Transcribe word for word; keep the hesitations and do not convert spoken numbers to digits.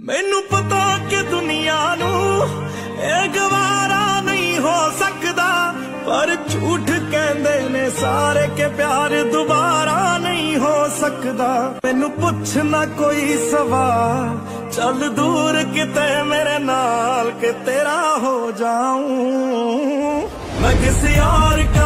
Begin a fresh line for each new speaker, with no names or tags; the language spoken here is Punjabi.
ਮੈਨੂੰ ਪਤਾ ਕਿ ਦੁਨੀਆ ਨੂੰ ਇਹ ਗਵਾਰਾ ਨਹੀਂ ਹੋ ਸਕਦਾ, ਪਰ ਝੂਠ ਕਹਿੰਦੇ ਨੇ ਸਾਰੇ ਕਿ ਪਿਆਰ ਦੁਬਾਰਾ ਨਹੀਂ ਹੋ ਸਕਦਾ। ਮੈਨੂੰ ਪੁੱਛ ਨਾ ਕੋਈ ਸਵਾਲ, ਚੱਲ ਦੂਰ ਕਿਤੇ ਮੇਰੇ ਨਾਲ ਕਿ ਤੇਰਾ ਹੋ ਜਾऊं मैं किसी और का